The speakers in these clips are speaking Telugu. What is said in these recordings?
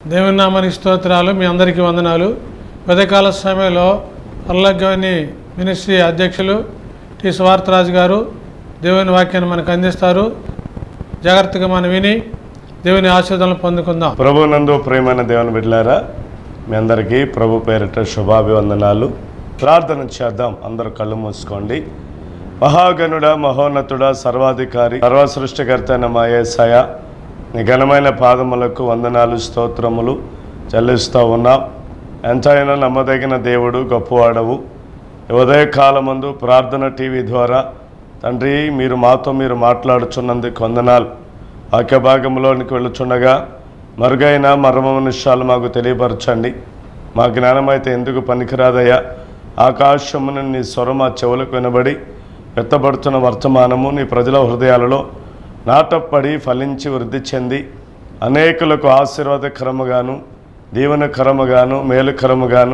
దేవుని నామానికి స్తోత్రాలు. మీ అందరికీ వందనాలు. ఉదయకాల సమయంలో అల్లగని మినిస్ట్రీ అధ్యక్షులు టి స్వార్థరాజు గారు దేవుని వాక్యాన్ని మనకు అందిస్తారు. జాగ్రత్తగా మనం విని దేవుని ఆశీర్వాదాలను పొందుకుందాం. ప్రభునందు ప్రేమైన దేవుని బిడ్డలారా, మీ అందరికీ ప్రభు పేరిట శుభాభివందనాలు. ప్రార్థన చేద్దాం. అందరూ కళ్ళు మూసుకోండి. మహాగణుడ, మహోన్నతుడ, సర్వాధికారి, సర్వ సృష్టికర్త అయిన మా యేసయ్య, నీ ఘనమైన పాదములకు వందనాలు, స్తోత్రములు చెల్లిస్తూ ఉన్నాం. ఎంతైనా నమ్మదగిన దేవుడు, గొప్పవాడవు. ఉదయకాలమందు ప్రార్థన టీవీ ద్వారా తండ్రి మీరు మాట్లాడుచున్నందుకు వందనాలు. వాక్య భాగంలోనికి వెళ్ళుచుండగా మరుగైన మర్మ విషయాలు మాకు తెలియపరచండి. మా జ్ఞానమైతే ఎందుకు పనికిరాదయ్యా. ఆకాశమును నీ స్వరం మా చెవులకు వినబడి ఎత్తబడుతున్న వర్తమానము నీ ప్రజల హృదయాలలో నాటపడి ఫలించి వృద్ధి చెంది అనేకులకు ఆశీర్వాదకరముగాను, దీవెనకరముగాను, మేలుకరముగాను,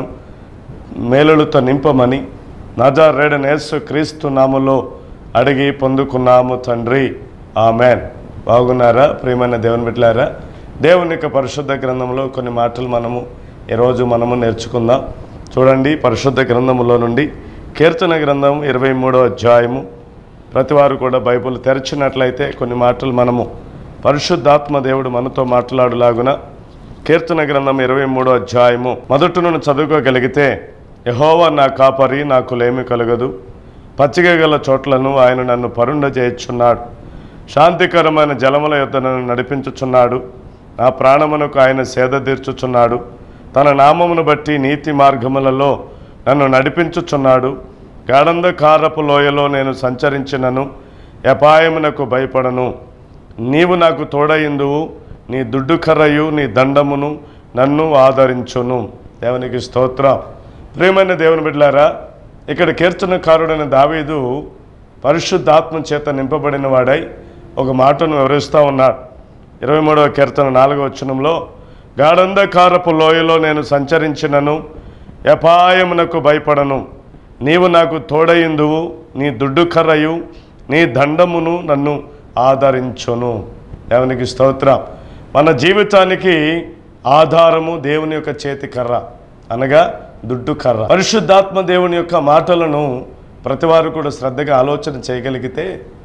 మేలులతో నింపమని నజరేయుడైన యేసు క్రీస్తు నామములో అడిగి పొందుకున్నాము తండ్రి, ఆమెన్. బాగున్నారా ప్రియమైన దేవుని బిడ్డలారా? దేవుని యొక్క పరిశుద్ధ గ్రంథంలో కొన్ని మాటలు ఈరోజు నేర్చుకుందాం. చూడండి, పరిశుద్ధ గ్రంథంలో నుండి కీర్తన గ్రంథం 23వ అధ్యాయము. ప్రతివారు కూడా బైబిల్ తెరచినట్లయితే కొన్ని మాటలు పరిశుద్ధాత్మ దేవుడు మనతో మాట్లాడులాగున కీర్తన గ్రంథం 23వ అధ్యాయము మొదటి నుండి చదువుకోగలిగితే, యెహోవా నా కాపరి, నాకు లేమి కలగదు. పచ్చిక గల చోట్లను ఆయన నన్ను పరుండ చేయుచున్నాడు. శాంతికరమైన జలముల యొద్ద నన్ను నడిపించుచున్నాడు. నా ప్రాణమునకు ఆయన సేద తీర్చుచున్నాడు. తన నామమును బట్టి నీతి మార్గములలో నన్ను నడిపించుచున్నాడు. గాఢంధకారపు లోయలో నేను సంచరించినను అపాయమునకు భయపడను. నీవు నాకు తోడయిందువు. నీ దుడ్డు కర్రయు నీ దండమును నన్ను ఆదరించును. దేవునికి స్తోత్రం. ప్రియమైన దేవుని బిడ్డలారా, ఇక్కడ కీర్తనకారుడైన దావీదు పరిశుద్ధాత్మ చేత నింపబడిన వాడై ఒక మాటను వివరిస్తూ ఉన్నాడు. 23వ కీర్తన 4వ వచనంలో, గాఢంధకారపు లోయలో నేను సంచరించినను అపాయమునకు భయపడను. నీవు నాకు తోడయిందువు. నీ దుడ్డు కర్రయు నీ దండమును నన్ను ఆదరించును. దేవునికి స్తోత్రం. మన జీవితానికి ఆధారము దేవుని యొక్క చేతి కర్ర, అనగా దుడ్డు కర్ర. పరిశుద్ధాత్మ దేవుని యొక్క మాటలను ప్రతివారు కూడా శ్రద్ధగా ఆలోచన చేయగలిగితే,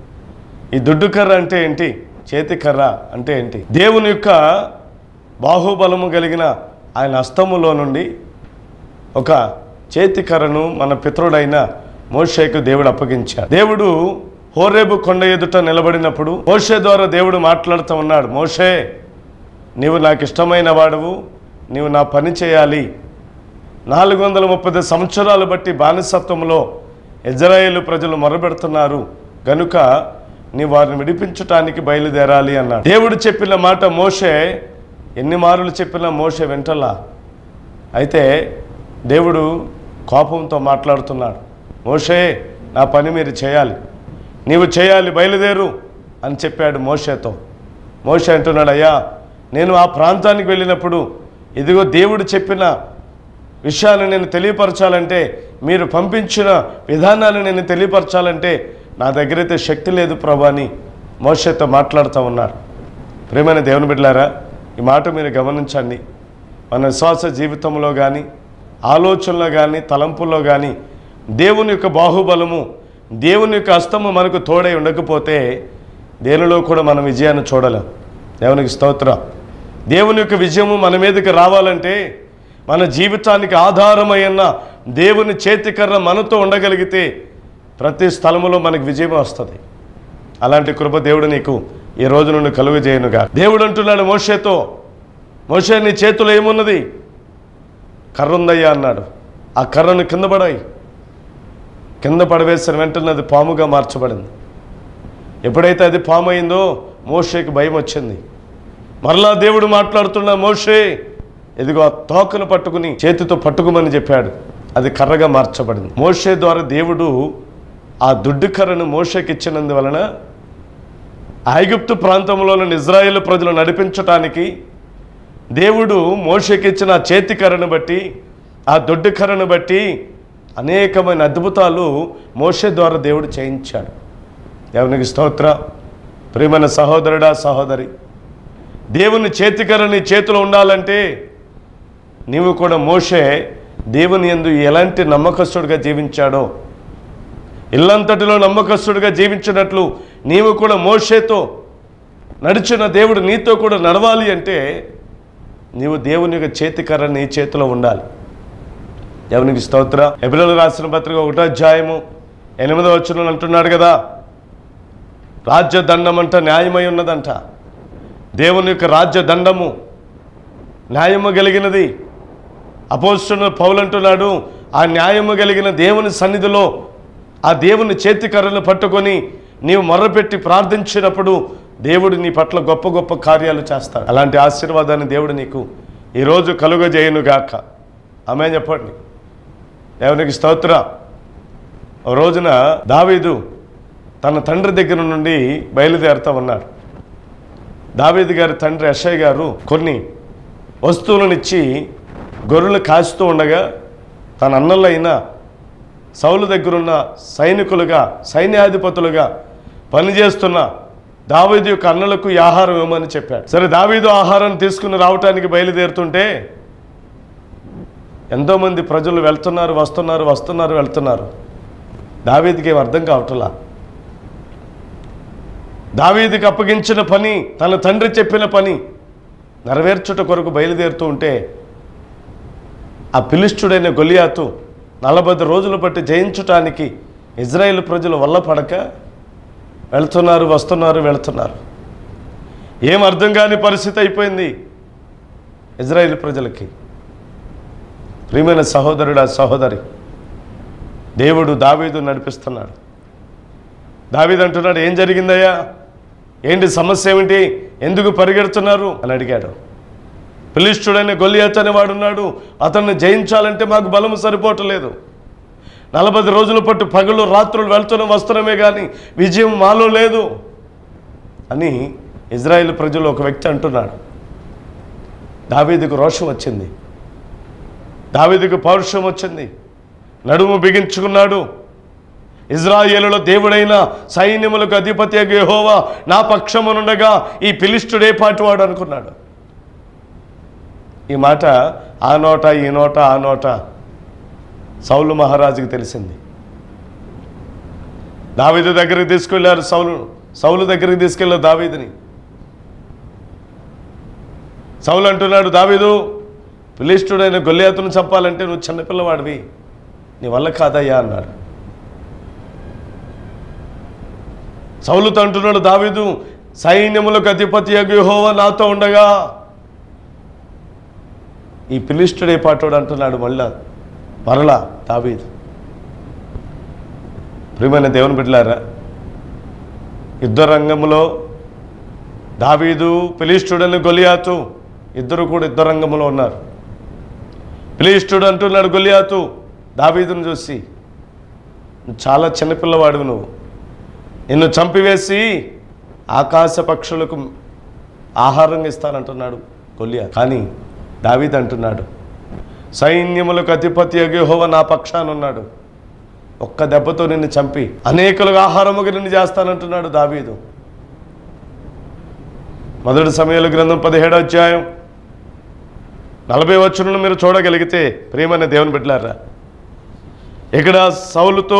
ఈ దుడ్డు కర్ర అంటే ఏంటి, చేతి కర్ర అంటే ఏంటి? దేవుని యొక్క బాహుబలము కలిగిన ఆయన హస్తములో నుండి ఒక చేతి కర్రను మన పితరుడైన మోషేకు దేవుడు అప్పగించాడు. దేవుడు హోరేబు కొండ ఎదుట నిలబడినప్పుడు మోషే ద్వారా దేవుడు మాట్లాడుతూ ఉన్నాడు. మోషే, నీవు నాకు ఇష్టమైన వాడువు, నీవు నా పని చేయాలి. 430 సంవత్సరాలు బట్టి బానిసత్వంలో ఇజ్రాయేలు ప్రజలు మొరబెడుతున్నారు గనుక నీ వారిని విడిపించటానికి బయలుదేరాలి అన్నాడు. దేవుడు చెప్పిన మాట మోషే ఎన్ని మారులు చెప్పినా మోషే వెంటలా. అయితే దేవుడు కోపంతో మాట్లాడుతున్నాడు. మోషే, నా పని మీరు చేయాలి, నీవు చేయాలి, బయలుదేరు అని చెప్పాడు మోషేతో. మోషే అంటున్నాడు, అయ్యా నేను ఆ ప్రాంతానికి వెళ్ళినప్పుడు ఇదిగో దేవుడు చెప్పిన విషయాన్ని నేను తెలియపరచాలంటే, మీరు పంపించిన విధానాన్ని నేను తెలియపరచాలంటే నా దగ్గరైతే శక్తి లేదు ప్రభా అని మోషేతో మాట్లాడుతూ ఉన్నాడు. ప్రియమైన దేవుని బిడ్డలారా, ఈ మాట మీరు గమనించండి. మన విశ్వాస జీవితంలో కానీ, ఆలోచనలో కానీ, తలంపుల్లో కానీ దేవుని యొక్క బాహుబలము, దేవుని యొక్క హస్తము మనకు తోడై ఉండకపోతే దేనిలో కూడా మనం విజయాన్ని చూడలేం. దేవునికి స్తోత్రం. దేవుని యొక్క విజయము మన మీదకి రావాలంటే మన జీవితానికి ఆధారమైన దేవుని చేతికర్ర మనతో ఉండగలిగితే ప్రతి స్థలములో మనకు విజయం వస్తుంది. అలాంటి కృప దేవుడు నీకు ఈ రోజు నుండి కలుగజేయనుగా. దేవుడు అంటున్నాడు మోషేతో, మోషే నీ చేతిలో ఏమున్నది? కర్ర ఉందయ్యా అన్నాడు. ఆ కర్రను కింద పడవేసిన వెంటనే అది పాముగా మార్చబడింది. ఎప్పుడైతే అది పాము అయిందో మోషేకి భయం వచ్చింది. మరలా దేవుడు మాట్లాడుతున్నా, మోషే ఇదిగో ఆ తోకను పట్టుకుని చేతితో పట్టుకోమని చెప్పాడు. అది కర్రగా మార్చబడింది. మోషే ద్వారా దేవుడు ఆ దుడ్డు కర్రను మోషేకి ఇచ్చినందువలన ఐగుప్తు ప్రాంతంలోని ఇజ్రాయేలు ప్రజలు నడిపించటానికి దేవుడు మోషేకి ఇచ్చిన ఆ చేతి కర్రను బట్టి, ఆ దొడ్డు కర్రను బట్టి అనేకమైన అద్భుతాలు మోషే ద్వారా దేవుడు చేయించాడు. దేవునికి స్తోత్రం. ప్రియమైన సహోదరుడా, సహోదరి, దేవుని చేతికర్ర నీ చేతిలో ఉండాలంటే నీవు కూడా మోషే దేవుని యందు ఎలాంటి నమ్మకస్తుడిగా జీవించాడో, ఇల్లంతటిలో నమ్మకస్తుడిగా జీవించినట్లు నీవు కూడా మోషేతో నడిచిన దేవుడు నీతో కూడా నడవాలి అంటే నీవు దేవుని యొక్క చేతికర్ర నీ చేతిలో ఉండాలి. దేవునికి స్తోత్రం. హెబ్రీయులకు రాసిన పత్రిక 1వ అధ్యాయము 8వ వచనం అంటున్నాడు కదా, రాజ్యదండం అంట న్యాయమై ఉన్నదంట. దేవుని యొక్క రాజ్యదండము న్యాయము కలిగినది. అపోస్తలుడైన పౌలు అంటున్నాడు, ఆ న్యాయము కలిగిన దేవుని సన్నిధిలో ఆ దేవుని చేతికర్రను పట్టుకొని నీవు మొర్రపెట్టి ప్రార్థించినప్పుడు దేవుడు నీ పట్ల గొప్ప గొప్ప కార్యాలు చేస్తాడు. అలాంటి ఆశీర్వాదాన్ని దేవుడు నీకు ఈరోజు కలుగజేయునుగాక. ఆమేన్ చెప్పండి. దేవునికి స్తోత్రం. ఓ రోజున దావీదు తన తండ్రి దగ్గర నుండి బయలుదేరుతూ ఉన్నాడు. దావీదు గారి తండ్రి యెషయా గారు కొన్ని వస్తువులను ఇచ్చి గొర్రెలు కాస్తూ ఉండగా తన అన్నలైన సౌలు దగ్గరున్న సైనికులుగా సైన్యాధిపతులుగా పనిచేస్తున్న దావీదు యొక్క అన్నలకు ఈ ఆహారం ఇవ్వమని చెప్పాడు. సరే, దావీదు ఆహారం తీసుకుని రావటానికి బయలుదేరుతుంటే ఎంతోమంది ప్రజలు వెళ్తున్నారు. దావీదుకి ఏం అర్థం కావట్లా. దావీదుకి అప్పగించిన పని, తన తండ్రి చెప్పిన పని నెరవేర్చుట కొరకు బయలుదేరుతూ ఉంటే ఆ ఫిలిష్తుడైన గొలియాతు 40 రోజులు బట్టి జయించటానికి ఇజ్రాయేల్ ప్రజలు వల్ల పడక వెళ్తున్నారు. ఏం అర్థం కాని పరిస్థితి అయిపోయింది ఇజ్రాయేల్ ప్రజలకి. ప్రియమైన సహోదరుడా, సహోదరి, దేవుడు దావీదు నడిపిస్తున్నాడు. దావీదు అంటున్నాడు, ఏం జరిగిందయ్యా, ఏంటి సమస్య ఏమిటి, ఎందుకు పరిగెడుతున్నారు అని అడిగాడు. ఫిలిష్తుడైన గొలియాతు అనేవాడున్నాడు, అతన్ని జయించాలంటే మాకు బలము సరిపోవట్లేదు. 40 రోజుల పట్టు పగలు రాత్రులు వస్తున్నామే కానీ విజయం మాలో లేదు అని ఇజ్రాయేల్ ప్రజలు ఒక వ్యక్తి అంటున్నాడు. దావీదుకు రోషం వచ్చింది, దావీదుకు పౌరుషం వచ్చింది, నడుము బిగించుకున్నాడు. ఇజ్రాయేలులో దేవుడైన సైన్యములకు అధిపతి యెహోవా నా పక్షమునుండగా ఈ ఫిలిష్తుడే పాటివాడు అనుకున్నాడు. ఈ మాట ఆ నోట ఈ నోట సౌలు మహారాజుకి తెలిసింది. దావీదు దగ్గరికి తీసుకెళ్లారు. సౌలు దగ్గరికి తీసుకెళ్లారు దావీదుని. సౌలు అంటున్నాడు, దావీదు, ఫిలిష్తుడైన గొలియాతును చంపాలంటే నువ్వు చిన్నపిల్లవాడివి, నీ వల్ల కాదయ్యా అన్నాడు. సౌలుతో అంటున్నాడు, దావీదు, సైన్యములకు అధిపతి యెహోవా నాతో ఉండగా ఈ ఫిలిష్తుడే పాటోడు అంటున్నాడు మరలా దావీదు. ప్రియమైన దేవుని బిడ్డలారా, యుద్ధ రంగంలో దావీదు, ఫిలిష్తుడైన గొలియాతు ఇద్దరు కూడా యుద్ధ రంగంలో ఉన్నారు. ఫిలిష్తుడు అంటున్నాడు గొలియాతు దావీదును చూసి, చాలా చిన్నపిల్లవాడు, నిన్ను చంపివేసి ఆకాశ పక్షులకు ఆహారంగా ఇస్తానంటున్నాడు గొలియాతు. కానీ దావీదు అంటున్నాడు, సైన్యములకు అధిపతి యెహోవా నా పక్షానున్నాడు, ఒక్క దెబ్బతో నిన్ను చంపి అనేకులకు ఆహారముగా నిన్ను చేస్తానంటున్నాడు దావీదు. 1 సమూయేలు గ్రంథం 17వ అధ్యాయం 40వ వచనం మీరు చూడగలిగితే, ప్రియమైన దేవుని బిడ్డలారా, ఇక్కడ సౌలుతో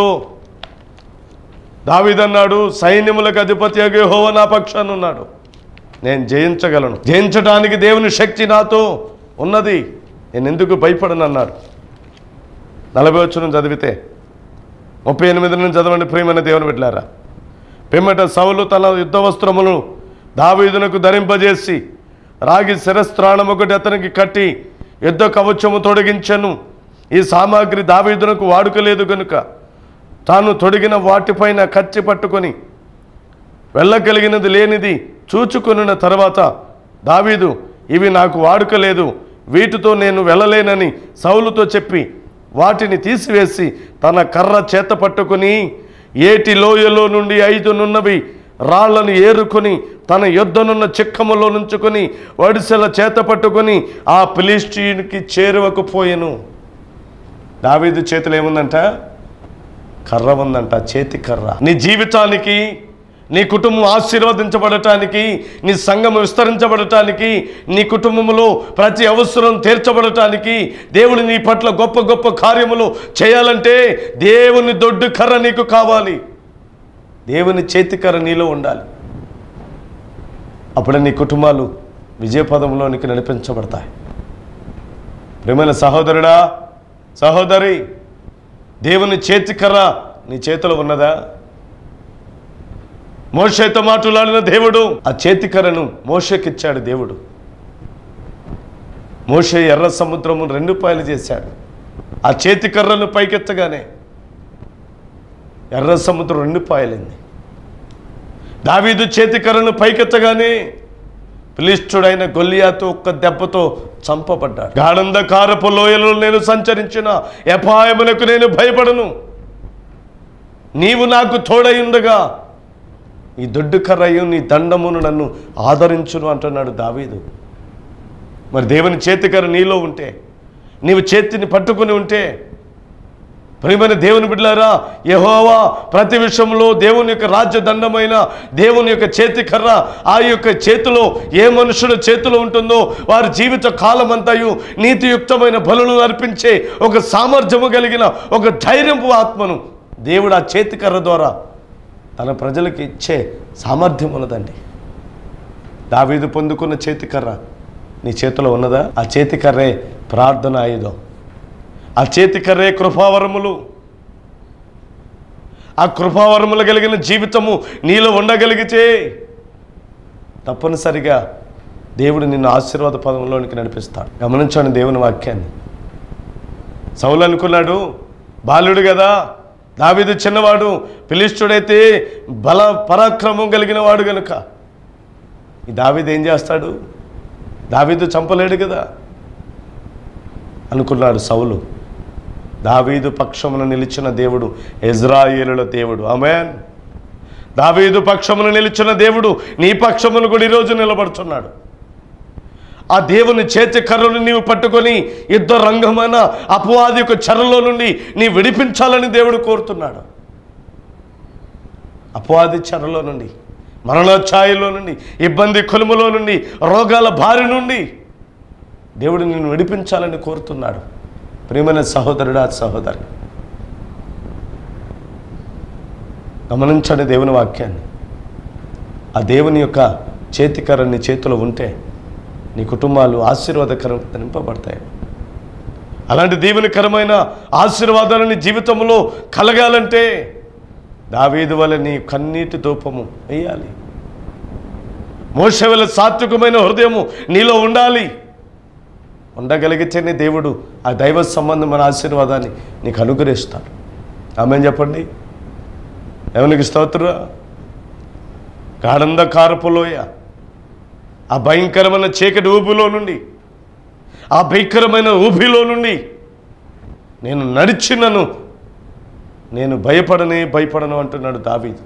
దావీదు అన్నాడు, సైన్యములకు అధిపతి యెహోవా నా పక్షానున్నాడు, నేను జయించగలను, జయించడానికి దేవుని శక్తి నాతో ఉన్నది, నేను ఎందుకు భయపడను అన్నాడు. 40వ వచనం చదివితే 38 నుంచి చదవండి. ప్రియమైన దేవుని బిడ్డలారా, పిమ్మట సౌలు తన యుద్ధ వస్త్రమును దావీదునకు ధరింపజేసి రాగి శిరస్త్రాణం ఒకటి అతనికి కట్టి యుద్ధ కవచము తొడిగించెను. ఈ సామాగ్రి దావీదునకు వాడుకలేదు కనుక తాను తొడిగిన వాటిపైన కత్తి పట్టుకొని వెళ్ళగలిగినది లేనిది చూచుకొనిన తర్వాత దావీదు, ఇవి నాకు వాడుకలేదు, వీటితో నేను వెళ్ళలేనని సౌలుతో చెప్పి వాటిని తీసివేసి తన కర్ర చేత పట్టుకుని ఏటి లోయలో నుండి 5 నున్నవి రాళ్లను ఏరుకొని తన యుద్ధనున్న చిక్కములో నుంచుకొని వడిసెల చేత పట్టుకొని ఆ ఫిలిష్తీయునికి చేరువకు పోయెను. దావీదు చేతిలో ఏముందంట? కర్ర ఉందంట, చేతి కర్ర. నీ జీవితానికి నీ కుటుంబం ఆశీర్వదించబడటానికి, నీ సంఘం విస్తరించబడటానికి, నీ కుటుంబంలో ప్రతి అవసరం తీర్చబడటానికి, దేవుడు నీ పట్ల గొప్ప గొప్ప కార్యములు చేయాలంటే దేవుని దొడ్డు కర్ర నీకు కావాలి. దేవుని చేతికర్ర నీలో ఉండాలి. అప్పుడే నీ కుటుంబాలు విజయపదంలోనికి నడిపించబడతాయి. ప్రియమైన సహోదరుడా, సహోదరి, దేవుని చేతికర్ర నీ చేతిలో ఉన్నదా? మోషేతో మాట్లాడిన దేవుడు ఆ చేతికర్రను మోషేకిచ్చాడు. దేవుడు మోషే ఎర్ర సముద్రము 2 పాయలు చేశాడు. ఆ చేతికర్రను పైకెత్తగానే ఎర్ర సముద్రం 2 పాయలైంది. దావీదు చేతికర్రను పైకెత్తగానే ఫిలిష్తుడైన గొల్లియాతు ఒక్క దెబ్బతో చంపబడ్డాడు. గాఢంధకారపు లోయలో నేను సంచరించిన అపాయములకు నేను భయపడను, నీవు నాకు తోడై ఉండగా నీ దొడ్డు కర్రయు నీ దండమును నన్ను ఆదరించును అంటున్నాడు దావీదు. మరి దేవుని చేతికర్ర నీలో ఉంటే, నీవు చేతిని పట్టుకుని ఉంటే, ప్రియమైన దేవుని బిడ్డలారా, యెహోవా ప్రతి విషయంలో దేవుని యొక్క రాజ్యదండమైన దేవుని యొక్క చేతికర్ర ఆ యొక్క చేతిలో ఏ మనుషుల చేతిలో ఉంటుందో వారి జీవిత కాలమంతయు నీతియుక్తమైన బలులను అర్పించే ఒక సామర్థ్యము కలిగిన ఒక ధైర్యపు ఆత్మను దేవుడు ఆ చేతికర్ర ద్వారా తన ప్రజలకు ఇచ్చే సామర్థ్యం ఉన్నదండి. దావీదు పొందుకున్న చేతికర్ర నీ చేతిలో ఉన్నదా? ఆ చేతికర్రే ప్రార్థన ఆయుధం. ఆ చేతికర్రే కృపావరములు. ఆ కృపావరములు కలిగిన జీవితము నీలో ఉండగలిగితే తప్పనిసరిగా దేవుడు నిన్ను ఆశీర్వాద పదంలోనికి నడిపిస్తాడు. గమనించండి దేవుని వాక్యాన్ని. సౌలు అనుకున్నాడు, బాలుడు కదా, దావీదు చిన్నవాడు, ఫిలిష్తుడైతే బల పరాక్రమం కలిగిన వాడు గనుక ఈ దావీదు ఏం చేస్తాడు, దావీదు చంపలేడు కదా అనుకున్నాడు సౌలు. దావీదు పక్షమున నిలిచిన దేవుడు ఇజ్రాయేలుల దేవుడు. ఆమేన్. దావీదు పక్షమున నిలిచిన దేవుడు నీ పక్షమును కూడా ఈరోజు నిలబడుతున్నాడు. ఆ దేవుని చేతి కర్రను నీవు పట్టుకొని యుద్ధ రంగమైన అపవాది యొక్క చెరలో నుండి నీ విడిపించాలని దేవుడు కోరుతున్నాడు. అపవాది చెరలో నుండి, మరణ ఛాయలో నుండి, ఇబ్బంది కొలుములో నుండి, రోగాల బారి నుండి దేవుడు నిన్ను విడిపించాలని కోరుతున్నాడు. ప్రియమైన సహోదరుడా, సహోదరి, గమనించండి దేవుని వాక్యాన్ని. ఆ దేవుని యొక్క చేతికర్ర నీ చేతిలో ఉంటే నీ కుటుంబాలు ఆశీర్వాదకరంగా నింపబడతాయి. అలాంటి దీవెనకరమైన ఆశీర్వాదాలు నీ జీవితంలో కలగాలంటే దావీదు వలె నీ కన్నీటి ధూపము వేయాలి. మోషే వలె సాత్వికమైన హృదయము నీలో ఉండాలి. ఉండగలిగితేనే దేవుడు ఆ దైవ సంబంధమైన ఆశీర్వాదాన్ని నీకు అనుగ్రహిస్తాడు. ఆమేన్ చెప్పండి. దేవునికి స్తోత్రం. గాఢంధకారపు లోయ, ఆ భయంకరమైన చీకటి ఊపిలో నుండి, ఆ భయంకరమైన ఊపిలో నుండి నేను నడిచినను నేను భయపడను అంటున్నాడు దావీదు.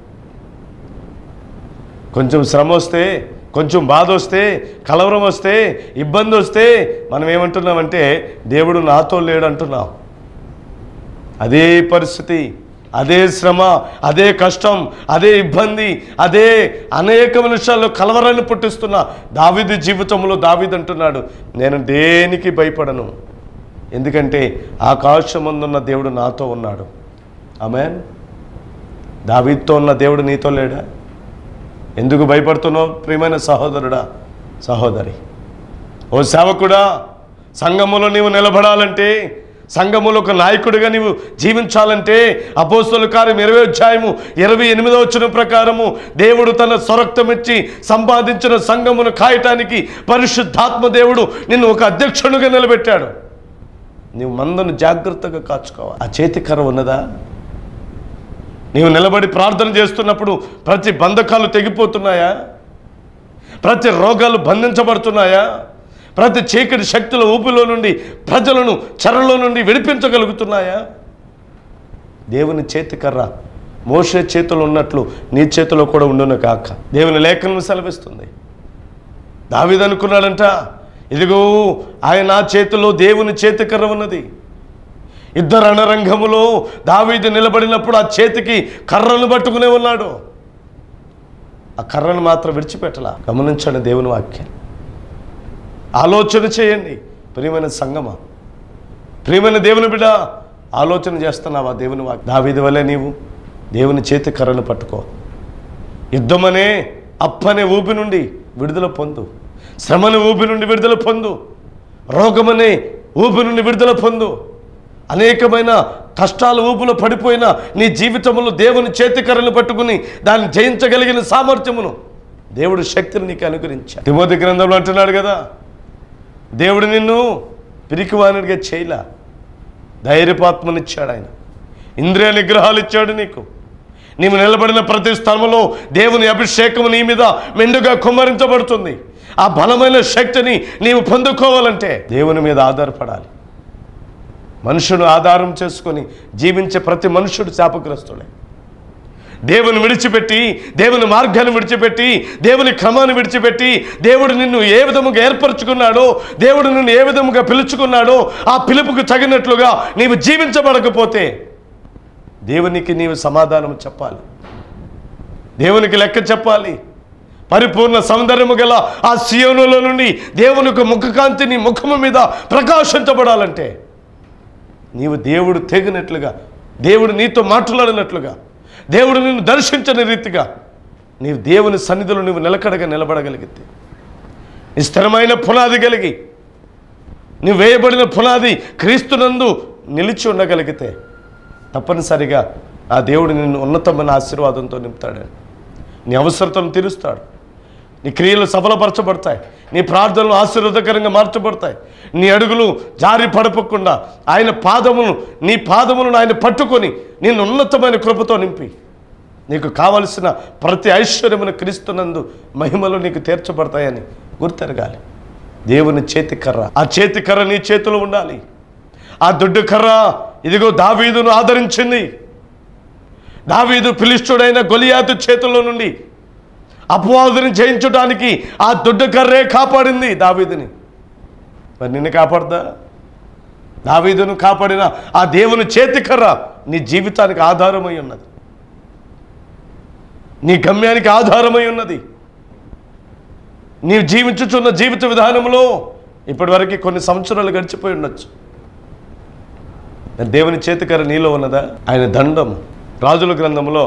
కొంచెం శ్రమ వస్తే, కొంచెం బాధ వస్తే, కలవరం వస్తే, ఇబ్బంది వస్తే మనం ఏమంటున్నామంటే దేవుడు నాతో లేడు అంటున్నాం. అదే పరిస్థితి, అదే శ్రమ, అదే కష్టం, అదే ఇబ్బంది, అదే అనేక విషయాల్లో కలవరాన్ని పుట్టిస్తున్న దావీదు జీవితంలో దావీదు అంటున్నాడు, నేను దేనికి భయపడను, ఎందుకంటే ఆకాశమందున్న దేవుడు నాతో ఉన్నాడు. ఆమేన్. దావీదుతో ఉన్న దేవుడు నీతో లేడా? ఎందుకు భయపడుతున్నావు ప్రియమైన సహోదరుడా, సహోదరి? ఓ సేవకుడా, సంఘములో నీవు నిలబడాలంటే, సంఘములో ఒక నాయకుడిగా నీవు జీవించాలంటే అపోస్తలుల కార్యం 20వ అధ్యాయము 28వ వచనం ప్రకారము దేవుడు తన స్వరక్తమిచ్చి సంపాదించిన సంఘమును కాయటానికి పరిశుద్ధాత్మ దేవుడు నిన్ను ఒక అధ్యక్షునిగా నిలబెట్టాడు. నీవు మందను జాగ్రత్తగా కాచుకోవాలి. ఆ చేతికర్ర ఉన్నదా? నీవు నిలబడి ప్రార్థన చేస్తున్నప్పుడు ప్రతి బంధకాలు తెగిపోతున్నాయా? ప్రతి రోగాలు బంధించబడుతున్నాయా? ప్రతి చీకటి శక్తుల ఊపిలో నుండి ప్రజలను చెరలో నుండి విడిపించగలుగుతున్నాయా? దేవుని చేతికర్ర మోషే చేతిలో ఉన్నట్లు నీ చేతిలో కూడా ఉండును కాక దేవుని లేఖనం సెలవిస్తుంది. దావీదు అనుకున్నాడంట, ఇదిగో ఆయన నా చేతిలో దేవుని చేతికర్ర ఉన్నది. యుద్ధ రణరంగములో దావీదు నిలబడినప్పుడు ఆ చేతికి కర్రను పట్టుకునే ఉన్నాడు. ఆ కర్రను మాత్రం విడిచిపెట్టలా. గమనించండి దేవుని వాక్యం, ఆలోచన చేయండి. ప్రియమైన సంగమా, ప్రియమైన దేవుని బిడ్డ, ఆలోచన చేస్తున్నావా దేవుని వాక్యం? దావీదు వలె నీవు దేవుని చేతి కర్రను పట్టుకో. యుద్ధమనే అప్పనే ఊపి నుండి విడుదల పొందు, శ్రమని ఊపి నుండి విడుదల పొందు, రోగమనే ఊపి నుండి విడుదల పొందు. అనేకమైన కష్టాల ఊపులో పడిపోయిన నీ జీవితంలో దేవుని చేతి కర్రను పట్టుకుని దాన్ని జయించగలిగిన సామర్థ్యమును దేవుడు శక్తిని నీకు అనుగ్రహించాడు. తిమోతి గ్రంథంలో అంటున్నాడు కదా, దేవుడు నిన్ను పిరికివానిగా చేయలా, ధైర్యపాత్మనిచ్చాడు. ఆయన ఇంద్రియ నిగ్రహాలు ఇచ్చాడు నీకు. నీవు నిలబడిన ప్రతి స్థలంలో దేవుని అభిషేకము నీ మీద మెండుగా కుమ్మరించబడుతుంది. ఆ బలమైన శక్తిని నీవు పొందుకోవాలంటే దేవుని మీద ఆధారపడాలి. మనుషుడు ఆధారం చేసుకొని జీవించే ప్రతి మనుషుడు శాపగ్రస్తుడే. దేవుని విడిచిపెట్టి, దేవుని మార్గాన్ని విడిచిపెట్టి, దేవుని క్రమాన్ని విడిచిపెట్టి, దేవుడు నిన్ను ఏ విధముగా ఏర్పరచుకున్నాడో, దేవుడు నిన్ను ఏ విధముగా పిలుచుకున్నాడో ఆ పిలుపుకు తగినట్లుగా నీవు జీవించబడకపోతే దేవునికి నీవు సమాధానం చెప్పాలి, దేవునికి లెక్క చెప్పాలి. పరిపూర్ణ సౌందర్యము గల ఆ సియోనులో నుండి దేవుని యొక్క ముఖకాంతి నీ ముఖము మీద ప్రకాశించబడాలంటే నీవు దేవుడు తెగినట్లుగా, దేవుడు నీతో మాట్లాడినట్లుగా, దేవుడు నిన్ను దర్శించని రీతిగా నీవు దేవుని సన్నిధిలో నువ్వు నిలకడగా నిలబడగలిగితే, నీ స్థిరమైన పునాది కలిగి నువ్వు వేయబడిన పునాది క్రీస్తునందు నిలిచి ఉండగలిగితే తప్పనిసరిగా ఆ దేవుడు నిన్ను ఉన్నతమైన ఆశీర్వాదంతో నింపుతాడు. నీ అవసరతను తీరుస్తాడు. నీ క్రియలు సఫలపరచబడతాయి. నీ ప్రార్థనలు ఆశీర్వాదకరంగా మార్చబడతాయి. నీ అడుగులు జారి పడపకుండా ఆయన పాదమును, నీ పాదములను ఆయన పట్టుకొని నిన్ను ఉన్నతమైన కృపతో నింపి నీకు కావలసిన ప్రతి ఐశ్వర్యమును క్రీస్తునందు మహిమలు నీకు తీర్చబడతాయని గుర్తెరగాలి. దేవుని చేతి కర్ర, ఆ చేతి కర్ర నీ చేతిలో ఉండాలి. ఆ దుడ్డు కర్ర ఇదిగో దావీదును ఆదరించింది. దావీదు ఫిలిష్తుడైన గొలియాతు చేతుల్లో నుండి అపవాదుని జయించడానికి ఆ దుడ్డు కర్రే కాపాడింది దావీదుని. మరి నిన్ను కాపాడదా? దావీదును కాపాడిన ఆ దేవుని చేతి కర్ర నీ జీవితానికి ఆధారమై ఉన్నది, నీ గమ్యానికి ఆధారమై ఉన్నది. నీవు జీవించుచున్న జీవిత విధానంలో ఇప్పటివరకు కొన్ని సంవత్సరాలు గడిచిపోయి ఉండొచ్చు. దేవుని చేతికర్ర నీలో ఉన్నదా? ఆయన దండం. రాజుల గ్రంథంలో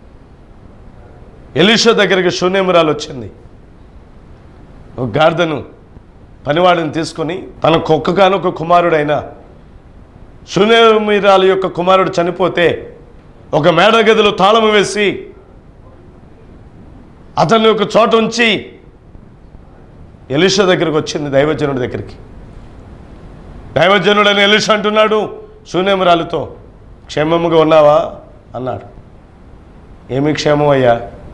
ఎలీషా దగ్గరికి షూనేమిరాలు వచ్చింది. ఒక గాడిదను పనివాడిని తీసుకొని తన ఒక్కగానొక కుమారుడైన షూనేమిరాలు యొక్క కుమారుడు చనిపోతే ఒక మేడ గదిలో తాళం వేసి అతన్ని ఒక చోట ఉంచి ఎలీషా దగ్గరికి వచ్చింది, దైవజనుడి దగ్గరికి. దైవజనుడని ఎలీషా అంటున్నాడు షూనేమిరాలుతో, క్షేమముగా ఉన్నావా అన్నాడు. ఏమి క్షేమం అయ్యా?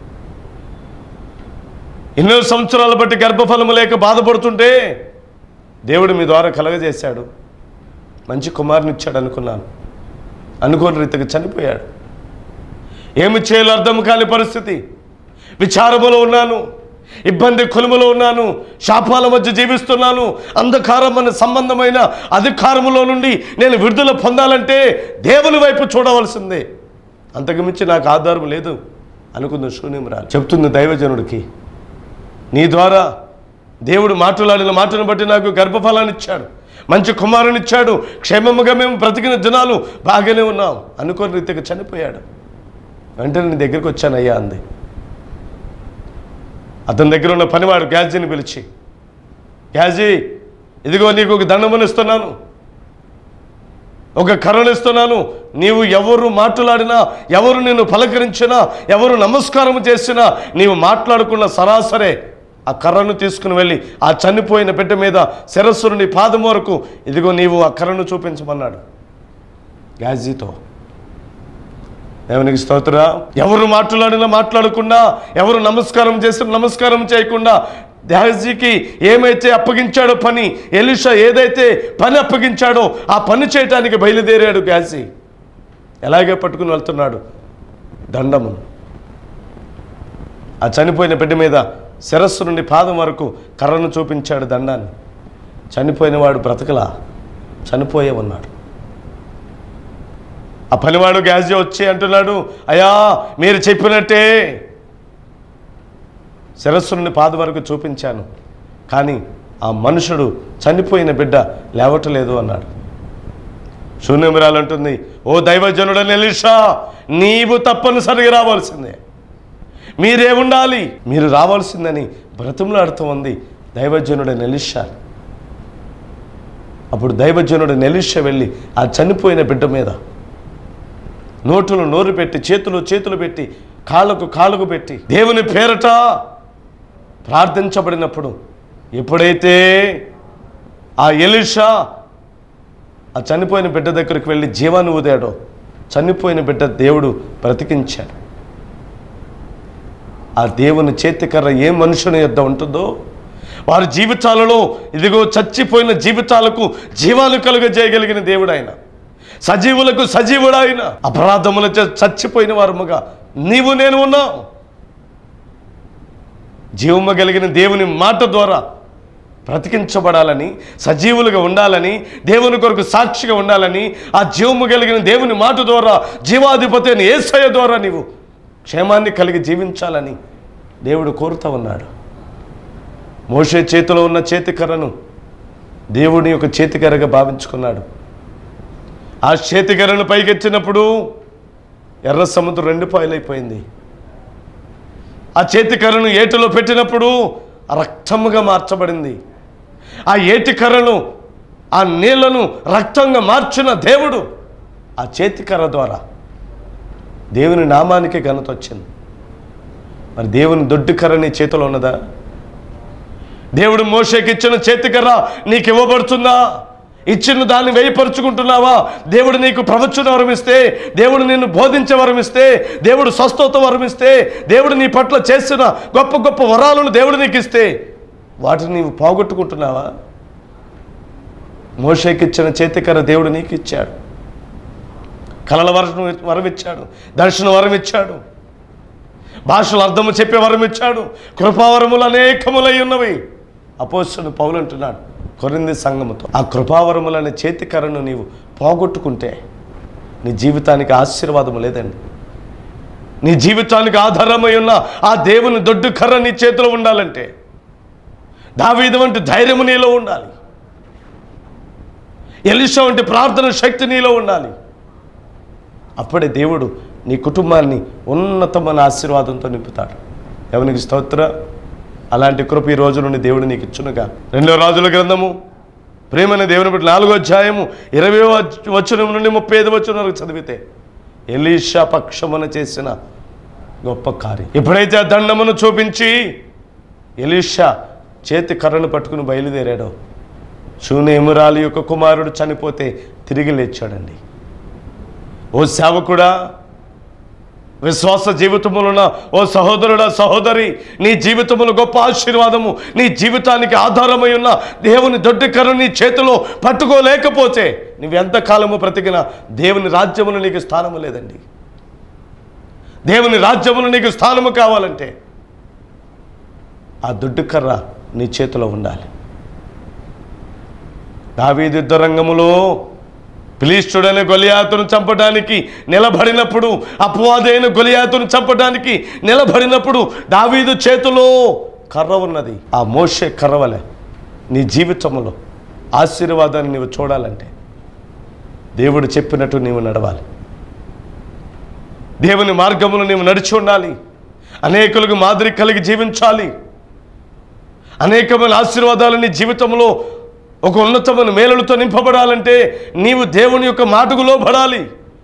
ఎన్నో సంవత్సరాలు బట్టి గర్భఫలము లేక బాధపడుతుంటే దేవుడు మీ ద్వారా కలగజేశాడు, మంచి కుమారుని ఇచ్చాడు అనుకున్నాను. అనుకోని రీతిగా చనిపోయాడు. ఏమి చేయాలో అర్థం కాని పరిస్థితి. విచారములో ఉన్నాను, ఇబ్బంది కొలుములో ఉన్నాను, శాపాల మధ్య జీవిస్తున్నాను. అంధకారమైన సంబంధమైన అధికారములో నుండి నేను విడుదల పొందాలంటే దేవుని వైపు చూడవలసిందే, అంతకుమించి నాకు ఆధారం లేదు అనుకుంది షూనేమిరాలు. చెప్తుంది దైవజనుడికి, నీ ద్వారా దేవుడు మాట్లాడిన మాటను బట్టి నాకు గర్భఫలాన్ని ఇచ్చాడు, మంచి కుమారుని ఇచ్చాడు, క్షేమముగా మేము బ్రతికిన దినాలు బాగానే ఉన్నాం. అనుకోని రీతిగా చనిపోయాడు. వెంటనే నీ దగ్గరికి వచ్చానయ్యా అంది. అతని దగ్గర ఉన్న పనివాడు గ్యాజీని పిలిచి, గ్యాజీ ఇదిగో నీకు ఒక దండమును ఇస్తున్నాను, ఒక కర్రను ఇస్తున్నాను. నీవు ఎవరు మాట్లాడినా, ఎవరు నిన్ను పలకరించినా, ఎవరు నమస్కారం చేసినా నీవు మాట్లాడుకున్న సరాసరే ఆ కర్రను తీసుకుని వెళ్ళి ఆ చనిపోయిన బిడ్డ మీద శిరస్సు నుండి పాదం వరకు ఇదిగో నీవు ఆ కర్రను చూపించమన్నాడు గ్యాజీతో. దేవునికి స్తోత్ర. ఎవరు మాట్లాడినా మాట్లాడకుండా, ఎవరు నమస్కారం చేసినా నమస్కారం చేయకుండా గ్యాజీకి ఏమైతే అప్పగించాడో పని, ఎలీషా ఏదైతే పని అప్పగించాడో ఆ పని చేయటానికి బయలుదేరాడు గ్యాజీ. ఎలాగే పట్టుకుని వెళ్తున్నాడు దండమును. ఆ చనిపోయిన బిడ్డ మీద శిరస్సు నుండి పాదం వరకు కర్రను చూపించాడు దండాన్ని. చనిపోయిన వాడు బ్రతకలా, చనిపోయే ఉన్నాడు. ఆ పనివాడు గ్యాజీ వచ్చి అంటున్నాడు, అయ్యా మీరు చెప్పినట్టే శిరస్సు నుండి పాద వరకు చూపించాను, కానీ ఆ మనుషుడు చనిపోయిన బిడ్డ లేవటలేదు అన్నాడు. శూన్యమిరాలు అంటుంది, ఓ దైవజనుడైన ఎలీషా, నీవు తప్పనిసరిగా రావాల్సిందే, మీరే ఉండాలి, మీరు రావాల్సిందని బ్రతిమలాడుతూ ఉంది దైవజనుడైన ఎలీషా. అప్పుడు దైవజనుడైన ఎలీషా వెళ్ళి ఆ చనిపోయిన బిడ్డ మీద నోటులు నోరు పెట్టి, చేతులు పెట్టి, కాళ్ళకు పెట్టి దేవుని పేరట ప్రార్థించబడినప్పుడు ఎప్పుడైతే ఆ ఎలీషా ఆ చనిపోయిన బిడ్డ దగ్గరికి వెళ్ళి జీవాన్ని ఊదాడో, చనిపోయిన బిడ్డ దేవుడు బ్రతికించాడు. ఆ దేవుని చేతికర్ర ఏ మనుషుని యొద్ద ఉంటుందో వారి జీవితాలలో ఇదిగో చచ్చిపోయిన జీవితాలకు జీవాలు కలుగజేయగలిగిన దేవుడు ఆయన, సజీవులకు సజీవుడు ఆయన. అపరాధముల చచ్చిపోయిన వారముగా నీవు నేను ఉన్నావు. జీవము కలిగిన దేవుని మాట ద్వారా బ్రతికించబడాలని, సజీవులుగా ఉండాలని, దేవుని కొరకు సాక్షిగా ఉండాలని, ఆ జీవము కలిగిన దేవుని మాట ద్వారా జీవాధిపతి అని యేసయ్య ద్వారా నీవు క్షేమాన్ని కలిగి జీవించాలని దేవుడు కోరుతూ ఉన్నాడు. మోషే చేతిలో ఉన్న చేతికర్రను దేవుని యొక్క చేతికర్రగా భావించుకున్నాడు. ఆ చేతికర్రను పైకెచ్చినప్పుడు ఎర్ర సముద్రం 2 పాయలైపోయింది. ఆ చేతికర్రను ఏటిలో పెట్టినప్పుడు రక్తముగా మార్చబడింది. ఆ ఏటికర్రను, ఆ నీళ్లను రక్తంగా మార్చిన దేవుడు ఆ చేతికర్ర ద్వారా దేవుని నామానికి ఘనత వచ్చింది. మరి దేవుని దొడ్డి కర్ర నీ చేతిలో ఉన్నదా? దేవుడు మోషేకి ఇచ్చిన చేతికర్ర నీకు ఇవ్వబడుతుందా? ఇచ్చిన దాన్ని వేయపరుచుకుంటున్నావా? దేవుడు నీకు ప్రవచన వరం ఇస్తే, దేవుడు నిన్ను బోధించే వరం ఇస్తే, దేవుడు స్వస్థత వరం ఇస్తే, దేవుడు నీ పట్ల చేసిన గొప్ప గొప్ప వరాలను దేవుడు నీకు ఇస్తే వాటిని నీవు పోగొట్టుకుంటున్నావా? మోషేకి ఇచ్చిన చేతికర్ర దేవుడు నీకు ఇచ్చాడు. కలల వరం ఇచ్చాడు, దర్శన వరం ఇచ్చాడు, భాషల అర్థము చెప్పే వరం ఇచ్చాడు. కృపావరములు అనేకములై ఉన్నవి. అపోస్తలుడు పౌలు అంటున్నాడు కొరింథీ సంఘముతో, ఆ కృపావరములనే చేతికర్రను నీవు పోగొట్టుకుంటే నీ జీవితానికి ఆశీర్వాదము లేదండి. నీ జీవితానికి ఆధారమై ఉన్న ఆ దేవుని దొడ్డు కర్ర నీ చేతిలో ఉండాలంటే దావీదు వంటి ధైర్యము నీలో ఉండాలి. ఎలీషా వంటి ప్రార్థన శక్తి నీలో ఉండాలి. అప్పుడే దేవుడు నీ కుటుంబాన్ని ఉన్నతమైన ఆశీర్వాదంతో నింపుతాడు. దేవునికి స్తోత్రం. అలాంటి కృప ఈ రోజు నుండి దేవుడు నీకు ఇచ్చునుగా. 2వ రాజుల గ్రంథము ప్రేమైన దేవుని బట్టి 4వ అధ్యాయము 20వ వచనం నుండి 35వ వచనం వరకు చదివితే ఎలీషా పక్షమున చేసిన గొప్ప కార్యం. ఎప్పుడైతే ఆ దండమును చూపించి ఎలీషా చేతి కర్రను పట్టుకుని బయలుదేరాడో, షూనేమురాలి యొక్క కుమారుడు చనిపోతే తిరిగి లేచాడండి. ఓ సేవకుడా, విశ్వాస జీవితములున్న ఓ సహోదరుడా, సహోదరి, నీ జీవితములు గొప్ప ఆశీర్వాదము, నీ జీవితానికి ఆధారమై ఉన్న దేవుని దొడ్డి కర్ర నీ చేతిలో పట్టుకోలేకపోతే నువ్వెంతకాలము బ్రతికినా దేవుని రాజ్యములు నీకు స్థానము లేదండి. దేవుని రాజ్యములు నీకు స్థానము కావాలంటే ఆ దొడ్డి కర్ర నీ చేతిలో ఉండాలి. దావీదు యుద్ధ రంగములో ఫిలిష్తుడైన గొలియాతును చంపడానికి నిలబడినప్పుడు, అపవాదైన గొలియాతును చంపడానికి నిలబడినప్పుడు దావీదు చేతిలో కర్ర ఉన్నది. ఆ మోషే కర్ర వలె నీ జీవితంలో ఆశీర్వాదాన్ని నీవు చూడాలంటే దేవుడు చెప్పినట్టు నీవు నడవాలి. దేవుని మార్గములు నీవు నడిచి ఉండాలి. అనేకులకు మాదిరి కలిగి జీవించాలి. అనేకమైన ఆశీర్వాదాలు నీ జీవితంలో ఒక ఉన్నతమైన మేలులతో నింపబడాలంటే నీవు దేవుని యొక్క మాటకు లోబడాలి.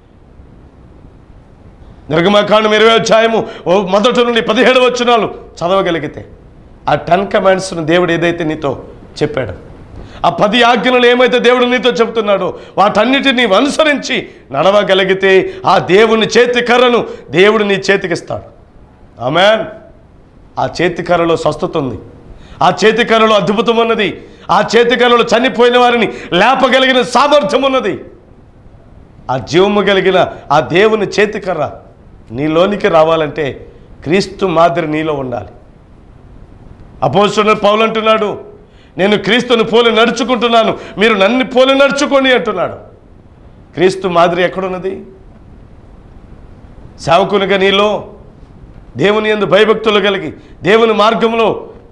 నిర్గమకాండం 20వ అధ్యాయము 1 నుండి 17 వచనాలు చదవగలిగితే ఆ 10 కమాండ్స్ను దేవుడు ఏదైతే నీతో చెప్పాడో, ఆ 10 ఆజ్ఞలు ఏమైతే దేవుడు నీతో చెప్తున్నాడో వాటన్నిటిని నీవు అనుసరించి నడవగలిగితే ఆ దేవుని చేతి కర్రను దేవుడు నీ చేతికిస్తాడు. ఆమేన్. ఆ చేతి కర్రలో స్వస్థత ఉంది. ఆ చేతి కర్రలో అద్భుతం ఉన్నది. ఆ చేతి కర్రలో చనిపోయిన వారిని లేపగలిగిన సామర్థ్యం ఉన్నది. ఆ జీవము కలిగిన ఆ దేవుని చేతి కర్ర నీలోనికి రావాలంటే క్రీస్తు మాదిరి నీలో ఉండాలి. అపోస్తలుడు పౌలు అంటున్నాడు, నేను క్రీస్తుని పోలి నడుచుకుంటున్నాను, మీరు నన్ను పోలి నడుచుకోండి అంటున్నాడు. క్రీస్తు మాదిరి ఎక్కడున్నది? సేవకునిగా నీలో, దేవుని యందు భయభక్తులు కలిగి దేవుని మార్గంలో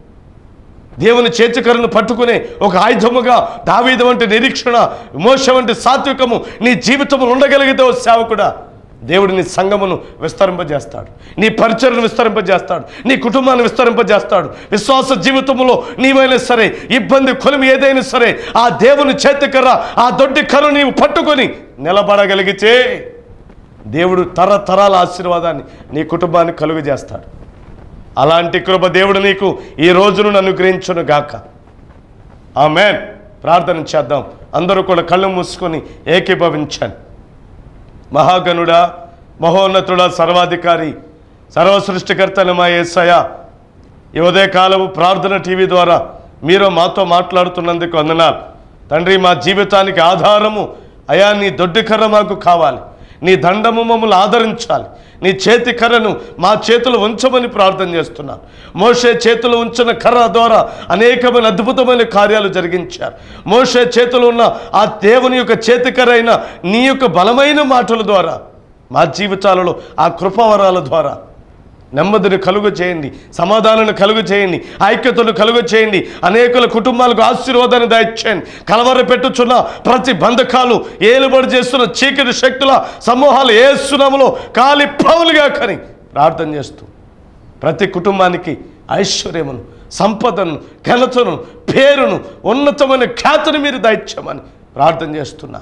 దేవుని చేతికరను పట్టుకునే ఒక ఆయుధముగా దావీదు వంటి నిరీక్షణ, మోషే వంటి సాత్వికము నీ జీవితంలో ఉండగలిగితే ఓ సేవకుడా, దేవుడు నీ సంఘమును విస్తరింపజేస్తాడు, నీ పరిచర్ను విస్తరింపజేస్తాడు, నీ కుటుంబాన్ని విస్తరింపజేస్తాడు. విశ్వాస జీవితంలో నీవైనా సరే ఇబ్బంది కొలిమి ఏదైనా సరే ఆ దేవుని చేతికర్ర, ఆ దొడ్డి కర్ర నీవు పట్టుకొని నిలబడగలిగితే దేవుడు తరతరాల ఆశీర్వాదాన్ని నీ కుటుంబాన్ని కలుగజేస్తాడు. అలాంటి కృప దేవుడు నీకు ఈ రోజును అనుగ్రహించును గాక. ఆమేన్. ప్రార్థన చేద్దాం. అందరూ కూడా కళ్ళు మూసుకొని ఏకీభవించండి. మహాగణుడా, మహోన్నతుడా, సర్వాధికారి, సర్వ సృష్టికర్తను మా యేసయ్య, ఈ ఉదయకాలము ప్రార్థన టీవీ ద్వారా మీరు మాతో మాట్లాడుతున్నందుకు వందనాలు తండ్రి. మా జీవితానికి ఆధారము అయా నీ దొడ్డి కర్ర మాకు కావాలి, నీ దండము మమ్మల్ని ఆదరించాలి, నీ చేతి కర్రను మా చేతులు ఉంచమని ప్రార్థన చేస్తున్నాను. మోషే చేతులు ఉంచిన కర్ర ద్వారా అనేకమైన అద్భుతమైన కార్యాలు జరిగించారు. మోషే చేతులు ఉన్న ఆ దేవుని యొక్క చేతి కర్ర అయిన నీ యొక్క బలమైన మాటల ద్వారా మా జీవితాలలో ఆ కృపావరాల ద్వారా నెమ్మదిని కలుగు చేయండి, సమాధానాన్ని కలుగు చేయండి, ఐక్యతను కలుగు చేయండి, అనేకుల కుటుంబాలకు ఆశీర్వాదాన్ని దయచేయండి. కలవర పెట్టుచున్న ప్రతి బంధకాలు, ఏలుబడి చేస్తున్న చీకటి శక్తుల సమూహాలు యేసు నామములో కాలి పౌలుగా కని ప్రార్థన చేస్తూ ప్రతి కుటుంబానికి ఐశ్వర్యమును, సంపదను, ఘనతను, పేరును, ఉన్నతమైన ఖ్యాతిని మీరు దయచేయమని ప్రార్థన చేస్తున్నా.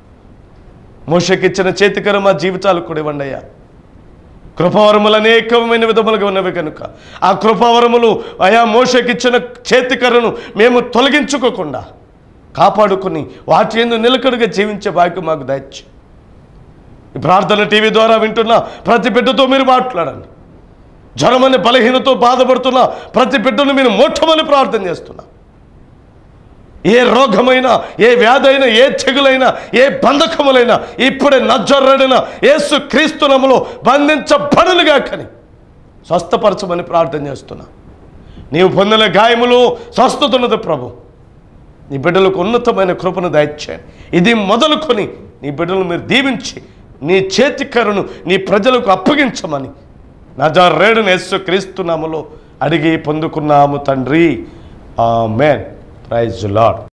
మోషేకి ఇచ్చిన చేతికర మా జీవితాలు కూడా ఇవ్వండి అయ్యా. కృపావరములు అనేకమైన విధములుగా ఉన్నవి కనుక ఆ కృపావరములు అయా మోషేకిచ్చిన చేతికర్రను మేము తొలగించుకోకుండా కాపాడుకుని వాటి యందు నిలకడగా జీవించే భాగ్యం మాకు దయచేయండి. ఈ ప్రార్థన టీవీ ద్వారా వింటున్న ప్రతి బిడ్డతో మీరు మాట్లాడండి. జ్వరమని బలహీనతో బాధపడుతున్న ప్రతి బిడ్డను మీరు మోక్షమని ప్రార్థన చేస్తున్నా. ఏ రోగమైనా, ఏ వ్యాధైనా, ఏ తెగులైనా, ఏ బంధకములైనా ఇప్పుడే నజరేయుడైన యేసు క్రీస్తు నామములో బంధించబడునుగా కని స్వస్థపరచమని ప్రార్థన చేస్తున్నా. నీవు పొందిన గాయములు స్వస్థత ఉన్నది ప్రభు. నీ బిడ్డలకు ఉన్నతమైన కృపను దయచేయండి. ఇది మొదలుకొని నీ బిడ్డలను మీరు దీవించి నీ చేతికరను నీ ప్రజలకు అప్పగించమని నజరేయుడైన యేసు క్రీస్తు నామములో అడిగి పొందుకున్నాము తండ్రి. ఆమేన్. Praise the lord.